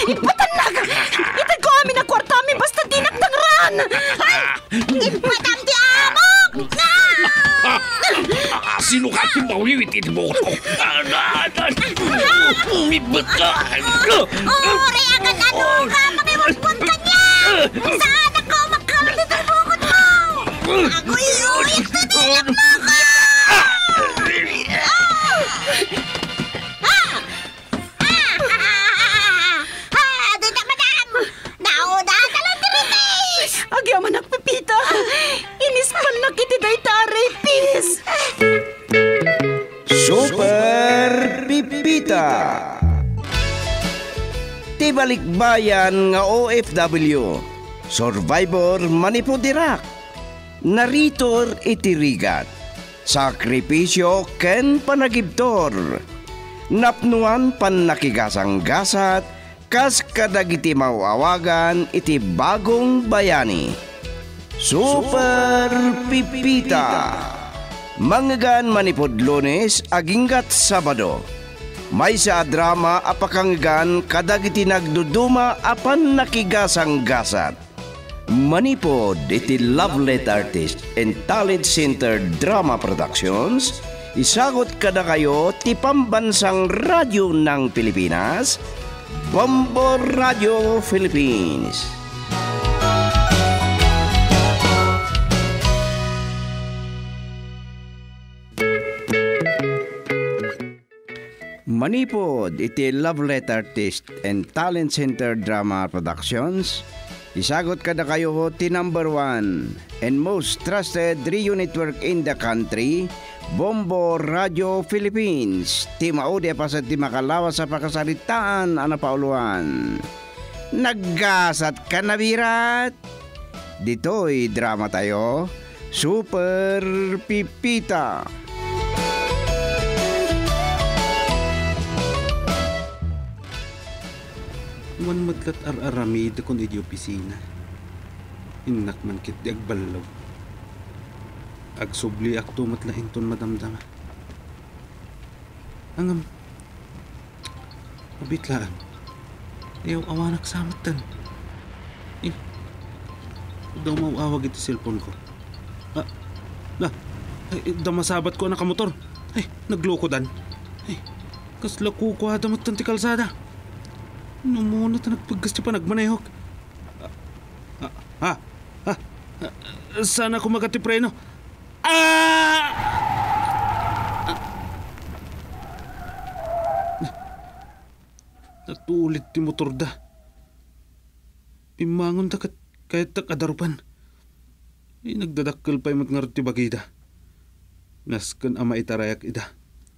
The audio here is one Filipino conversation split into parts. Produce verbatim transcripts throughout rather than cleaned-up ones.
Ipatanag! Itag ko amin ang kwarta amin basta dinagdangran! Ay! Ipatam di amok! Sino ka timawiwit mo ko? Umibot ka! Uri agad ano ka! Mabiwagpon ka niya! Saan ako magkamit ito bukod mo? Ako iuwit na nilak mo ka! Agyaman nagpipita. Inispan na kiti day taray, pis. Super Pipita. Tibalikbayan nga O F W. Survivor manipudirak. Naritor itirigat. Sakripisyo ken panagibtor. Napnuan pan nakigasang-gasat kas kadagiti mauawagan iti bagong bayani. Super Pipita. Manggan manipod Lunes aginggat Sabado. May sa drama apakanggan kadagiti nagduduma apan nakigasang-gasat. Manipod iti Love Letter Artist and Talent Center Drama Productions. Isagot kada kayo ti pambansang radyo ng Pilipinas, Bombo Radio Philippines. Manipod iti Love Letter Artist and Talent Center Drama Productions. Isagot kada kayo ti number one and most trusted radio network in the country, Bombo Radio Philippines. Ti maudi pa sa ti makalawa sa pakasaritaan ana pauluan. Naggasat ka na birat. Dito'y drama tayo, Super Pipita. Wan matlat ar-aramid kon iti opisina. Inak man kit di agbalaw. Agsubli akto matlain ton madamdama. Angam. Mabitlaan. Ayaw awanak samatan. Eh. Daw mauawag iti cellphone ko. Ah. Na. Ay, damasabat ko na kamotor. Ay, nagloko dan. Ay. Kasla kukuha damot tanti kalsada. Ano muna ta nagpaggas pa nagmanayok? Ah, ah, ah, ah, sana ko magatipreno. Ah! ah! Natulit ti motor da. Pimangon ta kahit ta kadarupan. Ay nagdadakkel pa yung matngarot ti bagida. Naskan ama itarayak ida.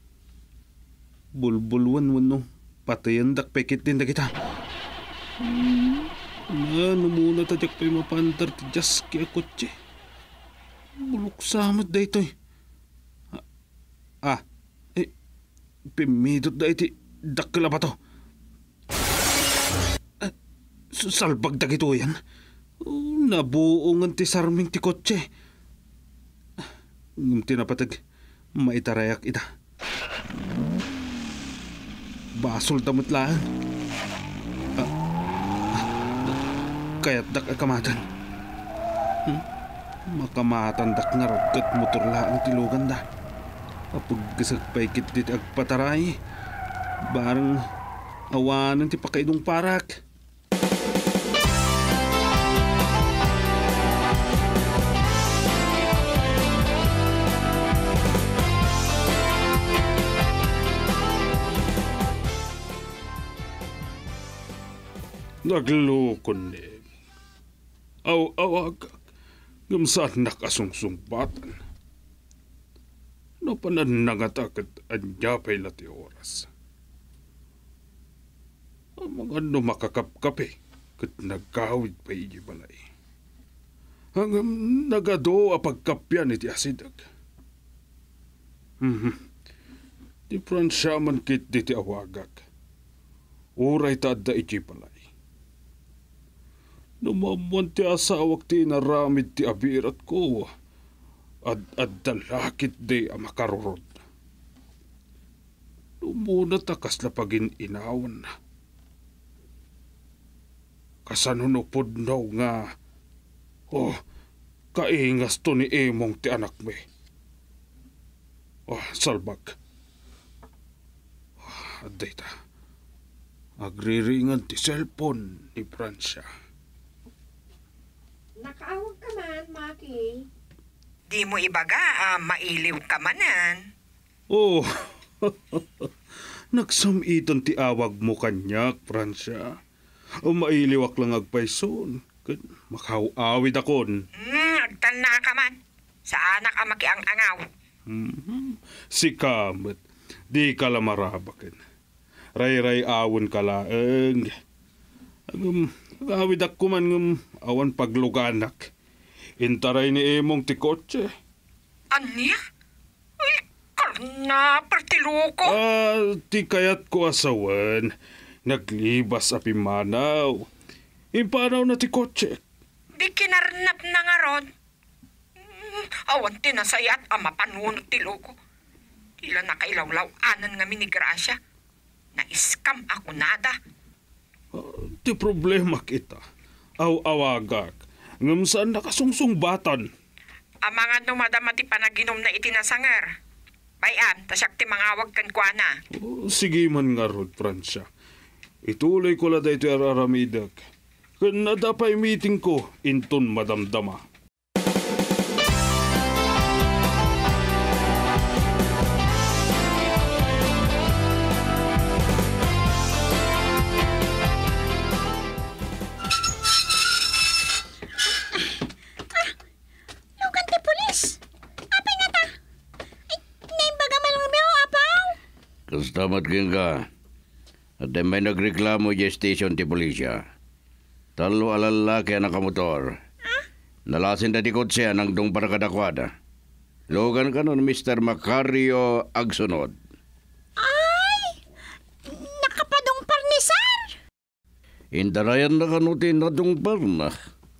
Bulbulwan wano. Patayan dak pekit din da kita. Hmm. Ano muna tadyak pa'y mapantar ti jas kaya kotse. Bulok samad da ito eh. Ah, eh, pimidot da iti dakila ba to? Ah, salbag da ito yan. Oh, nabuongan ti sarming ti kotse. Ah, tinapatag, maitarayak ita. Basol damot lang. Ah, ah, kaya't dak akamatan. Hmm? Makamatan dak nga ragat motor lang tilugan da. Kapag paikit dit agpataray. Barang awanan ti pakaidong parak. Naglukon ni. Aw-awag. Gamsaan nakasungsungpatan. No pananangatakit anya pa'y lati oras. Ang mga no makakapkape kat nagkawid pa'y balay. Hanggang nagado a pagkapyan iti asidag. Hmm. Di pransya man kit diti awagak. Uray taadda iti balay. Numamuan ti asawak ti naramid ti abirat ko. Ad-ad dalakit di amakarurod. Numuna takas lapagin inawan na. kasanunupod daw nga. Oh, kaingas to ni Emong ti anak me. Oh, salbag. Oh, aday ta. Agriringan ti cellphone ni Francia. Nakaawag ka man, Maki. Di mo ibaga, ah, mailiw ka manan. Oh, nagsamiton ti awag mo kanyak, Francia. O mailiwak lang agpayson. Kan makawawid akon. Hmm, agtanda ka man. Sa anak ang makiang-angaw. Hmm. Si Kamet, di ka lamarabakin. Ray-ray awon ka laeng. Agum, awid ako man ngum awan pagluganak. Intaray ni Emong ti kotse. Anya? Uy, karna, pertiluko. Ah, ti kayat ko asawan. Naglibas api manaw. Impanaw na ti kotse. Di kinarnap na nga ron. Hmm, awan tinasayat ang mapanunod ti loko. Tila nakailawlaw-anan nga minigrasya. Na-scam ako nada. Uh, ti problema kita. Aw-awagak. Ngam saan nakasungsung-batan. Ang mga dumadama ti panaginom na itinasangar. Bayan, tasyak ti mangawag kan kwa na. Uh, sige man nga rod, Francia. Ituloy ko la dahito araramidak. Kan nadapay meeting ko, inton madamdama. Lugan ti pulis. Apay nga ta. Ay, naimbaga malong meho, apaw. Kastamat kin ka. At may nagreklamo di station ti pulisya. Talo alalaki ang nakamotor. Nalasin na di kotse ang dong para kadakwada. Logan ka nun, Mister Macario Agsunod. Ay, nakapadong parnisar. Indarayan na kanutin na dong parna.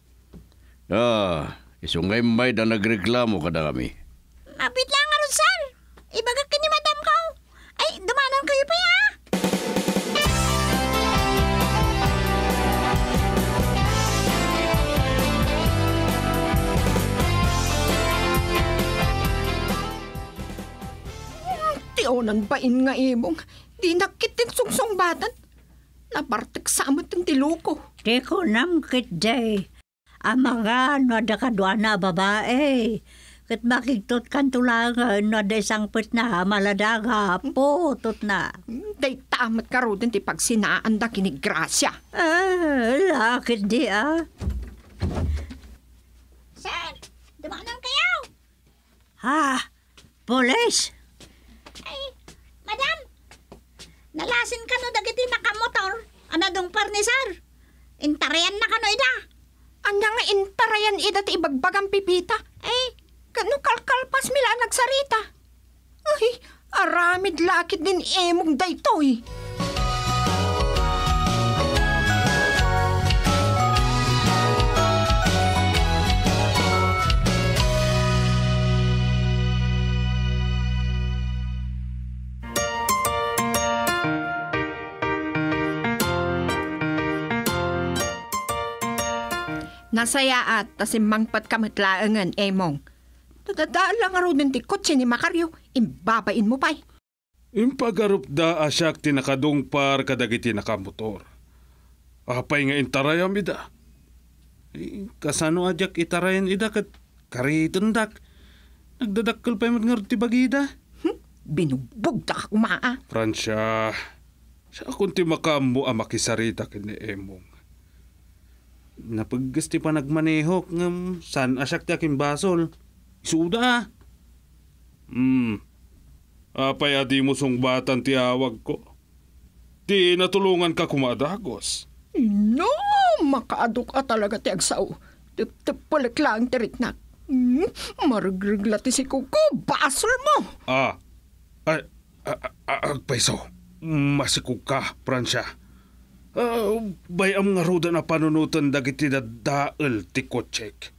Ah, isungay may na nagreklamo kada kami. Mapit lang nga ron, sir. Ibaga ka ni madam ko. Ay, dumanan kayo pa ya. Tionan bain nga Emong. Di nakitin sungsong batan. Nabartik sa amot ng tiloko. Di ko nam kit day. Ang mga nadakadwa na babae. Kat makiktot kan tulangan na desang put na maladaga po tot na. Day tamat ka ro din ti pagsinaan da kinigrasya. Ah, lakit di ah. Sir, dumanan kayo. Ha? Polis? Ay, madam. Nalasin ka no dagiti nakamotor. Anadong parnisar. Intarayan na ka no ida. Anya nga intarayan ida ti ibagbagang pipita. Eh, Kano kalkalpas mila nagsarita. Ay, aramid lakit din Emong daytoy. Nasaya at tasimmangpat kamatlaangan, Emong. Tadadaan lang nga ro ng ti kotse ni Macario, imbabain mo pa'y. Impagarup da asyak tinakadungpar kadagiti nakamotor. Apay nga intarayam ida. Eh, kasano ajak itarayan ida kat karitundak. Nagdadakkel pa yung nga ti bagida. Hm? Binugbog ta ka kumaa. Francia, siya kung ti makamu ang makisarita kini Emong. Napaggusti pa nagmanehok ng san asyak ti aking basol. Isuda. Hmm. Apay adi mo sungbatan ti awag ko. Di natulungan ka kumadagos. No, makaadok ka talaga ti agsaw. Tip-tip-pulik lang tiriknak. Hmm, marigregla ti si Kuko, basol mo. Ah, ay, agpaiso. Masikog ka, Francia. Uh, bayam nga ruda na panunutan dagiti na dael ti kotsek.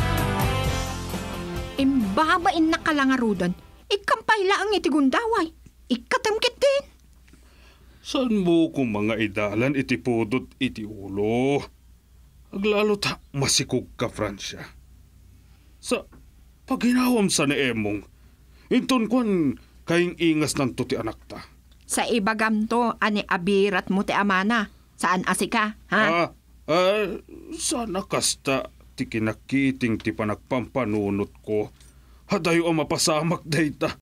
Imbabain na kalangarudan, ikampay laang iti gundaway. ikatamkit din. Saan mo kung mga idalan iti pudot iti ulo? Aglalo ta masikog ka, Francia. Sa paginawam sa ni Emong, inton kwan kaing ingas ng to ti anak ta. Sa ibagam to, ani abirat mo ti amana. Saan asika, ha? Ah, ah, sana kasta ti kinakiting ti panagpampanunot ko. Hadayo ang mapasamak dayta.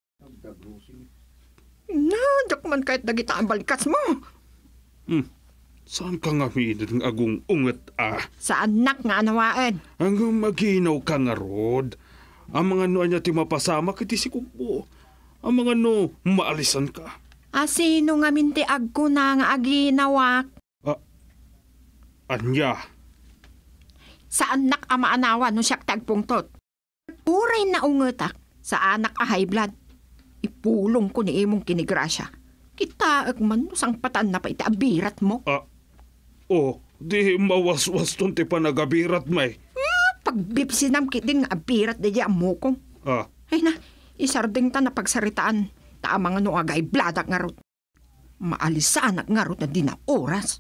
Na, dakman kahit dagita ang balikas mo. Hmm, saan ka nga minid ng agong unget ah? Sa anak nga anawain. Ang maginaw ka nga rod. Ang mga no anya ti mapasamak iti sikugbo. Ang mga no maalisan ka. Asino nga minti agko na nga aginawak. Ah, anya? Sa anak ama anawa no siyak tagpungtot. Puray na ungetak sa anak a high blood. Ipulong ko ni imong kinigrasya. Kita agman no sang patan na pa iti abirat mo. Ah, oh, di mawaswas ton ti panagabirat may. Pagbipsinam kiting nga abirat di di amukong. Ah, Ay na, isarding ta na pagsaritaan. Ta mga no agay bladak nga rot. Maalisanak nga rot na di na oras.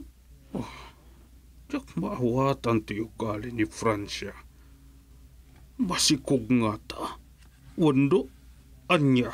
Yak maawatan ti ugali ni Francia. Masikog nga ta. Wando, anya.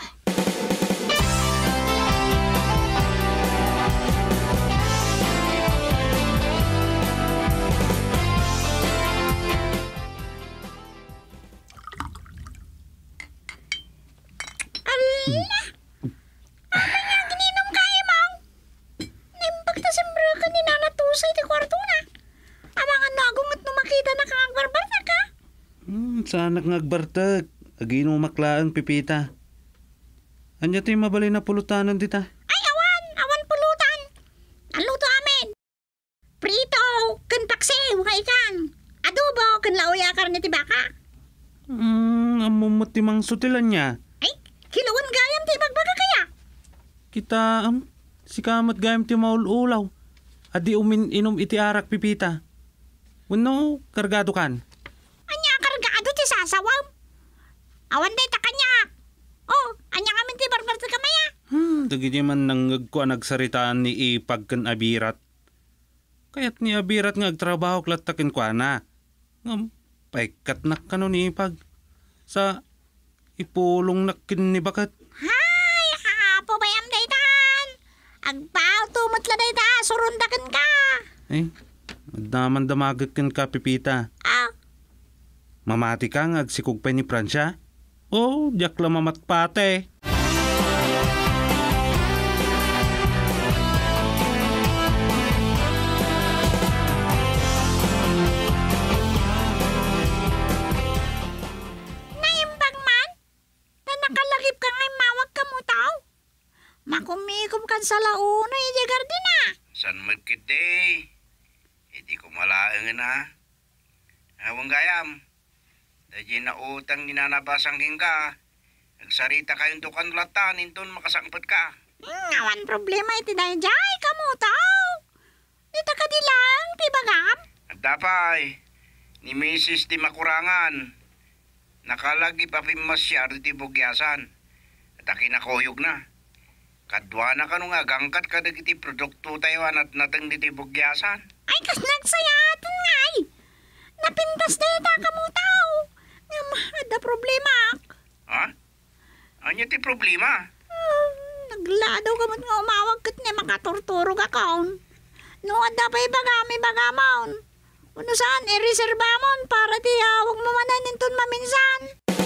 Sanak nga agbartag. Agino maklaan, Pipita. Anya tayo mabalay na pulutanan dita? Ay, awan! Awan pulutan! Ang luto amin! Prito! Kan paksiw! Nga ikang! Adobo! Kan lauya karne ti baka! Hmm, amumot timang sutilan niya. Ay, kiluan gayam ti bagbaga kaya! Kita, am, si kamat gayam ti maululaw. Adi umin inom iti arak, Pipita. Wano, kargado kan? Anya kargado ti sasawam! Awan day ta kanya! Oh, anya kami ti barbar ti kamaya! Hmm, dagi di man nangag ko nagsaritaan ni Ipag kan Abirat. Kaya't ni Abirat nga agtrabaho klatakin ko na. Ngam, paikat na kano ni Ipag. Sa ipulong nakin ni Bakat. Hay, hapo bayam day tan! Agpaw tumot la day ta! Surundakan ka! Eh, naman damagag kan ka, Pipita. Ah, Mamati ka nga agsikog pa ni Francia? Oh, diyak lang mamatpate. naimbang man! Na nakalagip ka ngay mawag ka mo tao! Makumikom kan sa launo, iti gardina! San magkiti? Hindi ko malaang na. Awang gayam. Dahil na utang ninanabasang hingga. Nagsarita kayong dukan latan, inton makasangpot ka. Hmm, awan problema iti dahi jay ka mo tao! Dita ka di lang, ti bagam! At dapay, ni Missus di makurangan. Nakalagi pa pimasyar di bugyasan. At akinakuyog na. Kadwa na ka nung agangkat ka dagiti produkto tayo at natang di bugyasan. Ay, kas nagsayatin ngay! Napintas dita ka mo tao! Nga mahada problema! Ha? Anya ti problema? Hmm, nagladaw ka mo't nga umawag kat nga makaturturog akaon. No, ada pa ibagami bagamaon. Uno saan, i-reservamon para di hawag mo manan nintun maminsan.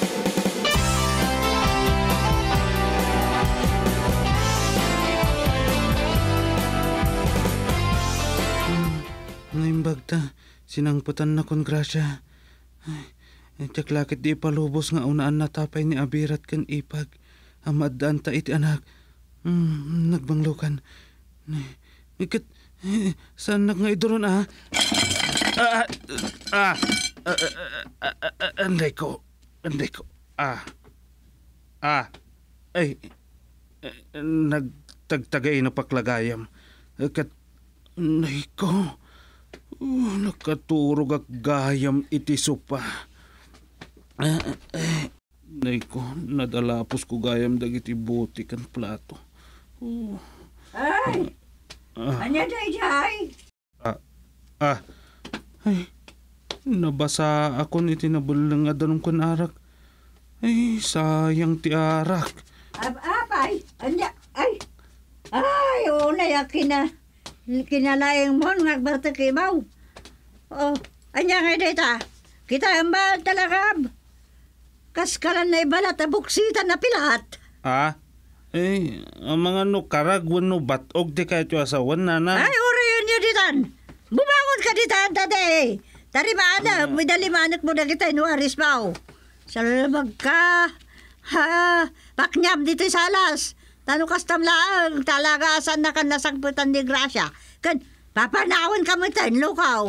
Naimbag ta, sinangputan na kon grasya. Ay, tiyaklakit di palubos nga unaan natapay ni Abirat kan Ipag. Amadaan ta iti anak. Hmm, nagbanglukan. Ikat, eh, saan na nga idoron ah? Ah, ah, ah, ah, ah, ah, anday ko, anday ko, ah, ah, ay, nagtagtagay na paklagayam. Kat, anday ko, uh, nakaturog ak gayam iti sopa. Uh, uh, Nay ko, nadalapos ko gayam dagiti buti kan plato. Oh. Ay! Anya day day? Ah, ay, nabasa ako ni tinabulang nga danong kun arak. Ay, sayang ti arak. Ab apay, anya, ay, ay, una ya kina, kinalaing mo, ngagbarta kibaw. Oh, anya nga dita, kita ang ba talagab? Kaskalan na ibalat, abuksita na pilat. Ah, eh, ang mga no karagwan no batog di kayo asawan na na. Ay, uri yun yun ditan. Bumangon ka ditan, tate. Tari maana, may dalimanat mo na kita, inuaris pa. Sa lalabag ka, ha, paknyam dito sa alas. Tano kastam lang, talaga asan na kan nasagputan ni Gracia. Kan, papanawan ka mo tayo, lukaw.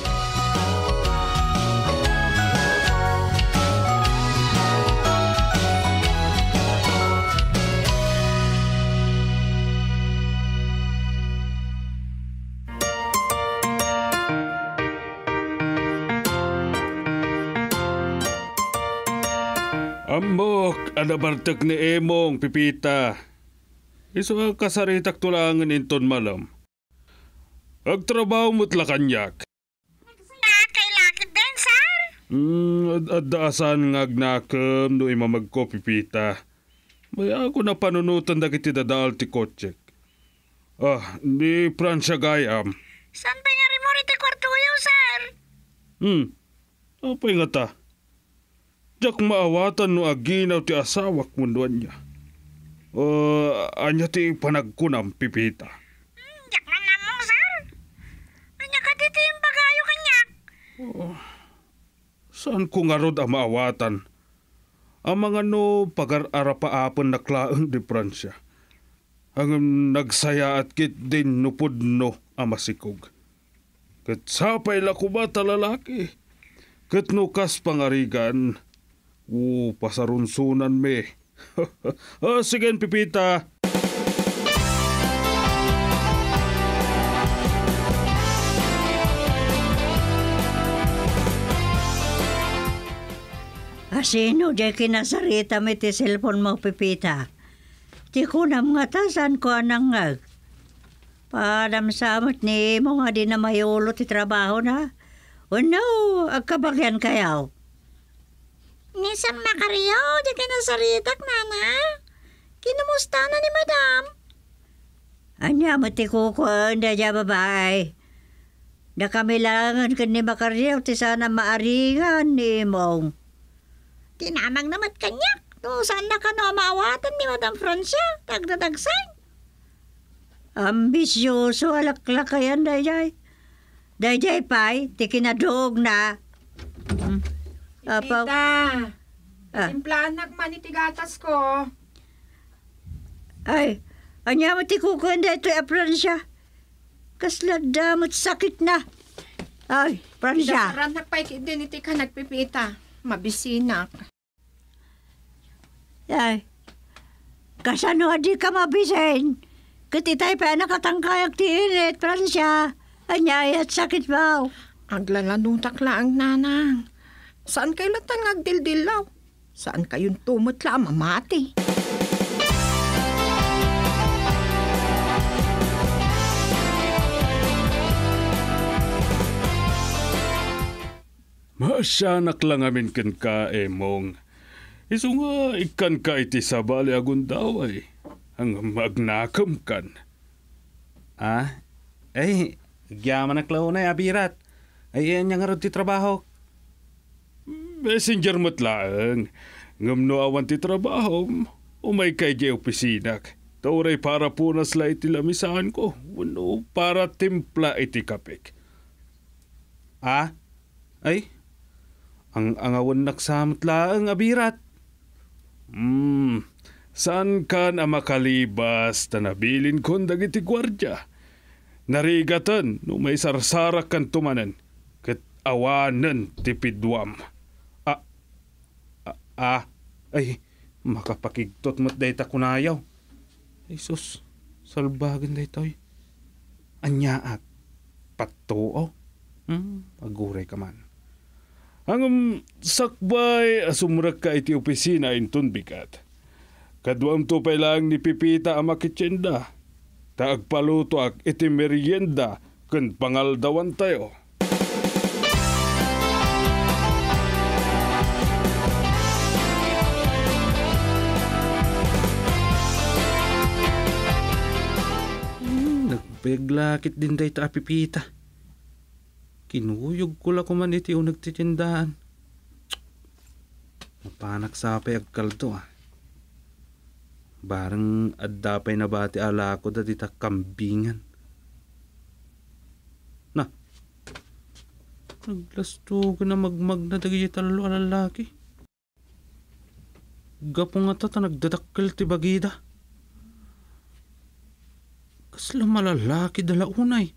Amok, anabartak ni Emong, Pipita. Iso ang kasaritak tulangan inton malam. Agtrabaho mo't lakanyak. Ah, kay lakit din, sir. Hmm, ad addaasan nga agnakam no imamag ko, Pipita. May ako na panunutan da kiti dadaal ti kotsek. Ah, di Pransya gayam. San ba nga rin mo rito kwartuyo, sir? Hmm, apay nga ta. Diyak maawatan no aginaw ti asawak munduan niya. Uh, anya ti panagkunam, Pipita. Hmm, yak man na mo, sir. Anya ka dito yung bagayo kanyak. Saan ko nga rod ang maawatan? Ang mga no pagar-arapaapon na klaang di Pransya. Ang nagsaya at kit din nupod no ang masikog. Kat sapay la ko ba talalaki? Kat nukas pangarigan. Oo, pasarunsunan me. Ah, sige, Pipita. Asino di kinasarita mi ti cellphone mo, Pipita? Ti kunam nga tasan ko anang ngag. Padam samot ni mo nga di na mayulo ti trabaho na. O no, agkabagyan kayaw. Nisang makariyo, di ka nasaritak, nana. Kinumusta na ni madam? Anya, mati ko ko, anda dya babae. Na kami langan ka ni Makaryaw, ti sana maaringan ni Mong. Tinamang namat kanyak. To, saan na ka no maawatan ni Madam Francia? Tagdadagsay. Ambisyoso, alaklak kayan, dayjay. Dayjay pa'y, ti kinadog na. Hmm. Apaw. Pipita, Ah. timplahan nagmanitigatas ko. Ay, anya mati ko ko, anda ito, Francia. Kasla damot sakit na. Ay, Francia. Dasaran nagpaikit din iti ka nagpipita. Mabisinak. Ay, kasano di ka mabisin? Katitay pa nakatangkayak ti init, Francia. Anya, at sakit ba? Aglalanutak lang, nanang. Saan kayo latang agdildilaw? Saan kayong tumot lang mamati? Masyanak lang amin kan ka, Emong. Iso nga, ikan ka iti sabali agun daw ay. Ang magnakam kan. Ah? Ay, gyaman na klaw na, abirat. Ay, yan nga rin ti trabaho. Messenger mo't lang. Ngamno awan ti trabaho. Umay kay di opisinak. Tauray para punas la iti lamisahan ko. Uno, para timpla iti kapik. Ah? Ay, ang angawan naksamot lang, abirat. Hmm, saan ka na makalibas na nabilin kon dagiti gwardya? Narigatan no may sarsarak kan tumanan. Kat awanan tipidwam. Ah, ah, ah, ay, makapakigtot mo't dayta kunayaw. Ay sus, salbagan daytoy. Anyaat, patuo. Hmm, aguray ka man. Ang um, sakbay asumrak ka iti opisina inton bigat. Kadwam to pa lang ni Pipita ang makitsenda. Taagpaluto ak iti merienda kun pangaldawan tayo. Hmm, nagpeglakit din day ta Pipita. Kinuyog ko la kuman iti o nagtitindahan. Mapanak sa apay agkaldo ah. Barang addapay na bati ala ko da dita kambingan. Na, naglasto ko na magmag na dagi talo alalaki. Gapong nga ta nagdadakkel ti bagida. Kasla malalaki dala unay.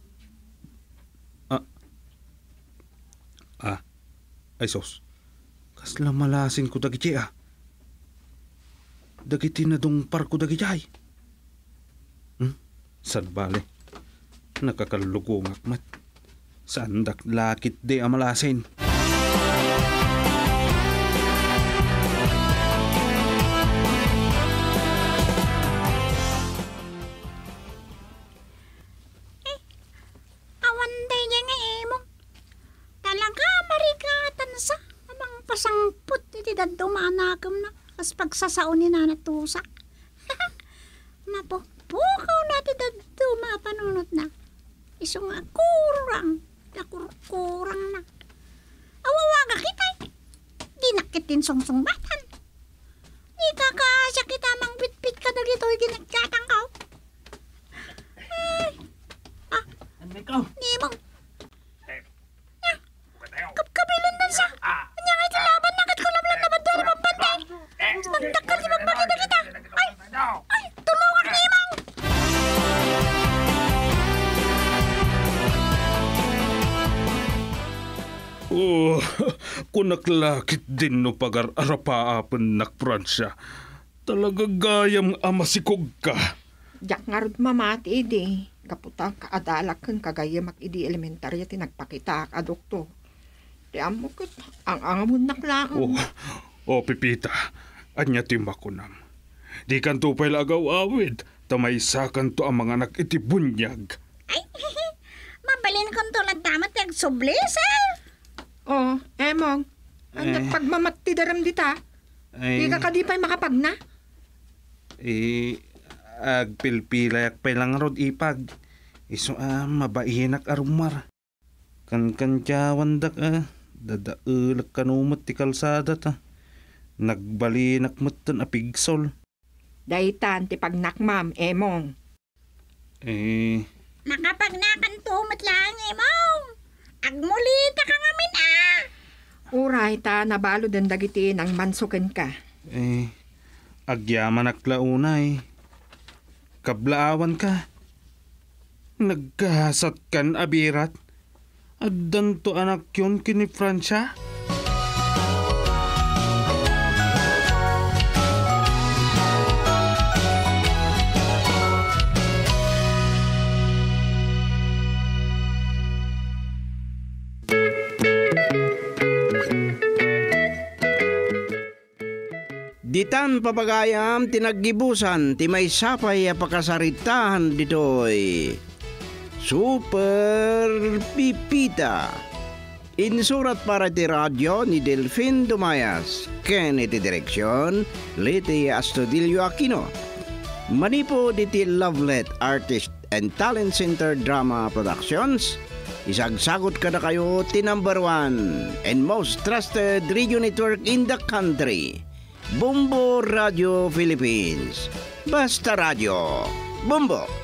Ah, ay sos. Kasla malasin ko dagiti ah. Dagiti na dong parko dagiti ay. Hmm? San bale? Nakakalugong akmat. Saan dak lakit de amalasin? Awan day niya nga imo. Talaga marikatan sa amang pasangput iti dadto manakam na kas pagsasaon ni nanatusak. Mapupukaw natin dadto mapanunot na. Iso nga kurang, nakurkurang na. Awawaga kitay. Di nakitin sungsung-batan. Di kakasya kita mang bitbit ka na gito'y ginagkatang kao. Ay. Ah, Nimong. Kapkabilin na sa. Anya nga iti laban na kat ko lablan na ba't doon mampantay. Nagdakal si magpakita kita. Ay, ay, tulungan Nimong. Oh, kunaklakit din no pagar-arapaapan nak Pransya. Talaga gayam amasikog ka. Jak nga rod mamati idi. Kaputa kaadalak kan kagayamak idi elementarya tinagpakita ka doktor. Di amo kat ang angamon naklaan. Oh, oh Pipita, anya timakunam. Di kan tupay lagaw awid, tamaysakan to ang mga nakitibunyag. Ay, mabalin kong tulad tamat yung sublis, eh. Oh, emong. Ang Eh. nagpagmamati daram dita. Di Ay, ka kadipay makapagna. eh, agpilpilayak pa lang rod ipag. Iso ah, mabainak arumar. Kan-kan tiyawandak ah, dadaulak kanumat ti kalsada ta. Nagbalinak matan apigsol. Daitan ti pagnakmam, emong. Eh, Makapagnakan tumat lang, Imong. Agmulita ka ngamin, ah. Uray ta nabalo den dagiti nang mansuken ka. eh, agyaman aklaunay. Kablaawan ka. Nagkahasat kan abirat. Addan to anak yun kini Fransya. Ditan papagayam tinaggibusan ti may sapay a pakasaritahan ditoy. Super Pipita. Insurat para ti radyo ni Delfin Dumayas. Ken iti direksyon Liti Astudillo Aquino. Manipo diti Lovelet Artist and Talent Center Drama Productions. Isagsagot kada kayo ti number one and most trusted radio network in the country. Bumbo Radio Philippines. Basta Radio. Bumbo.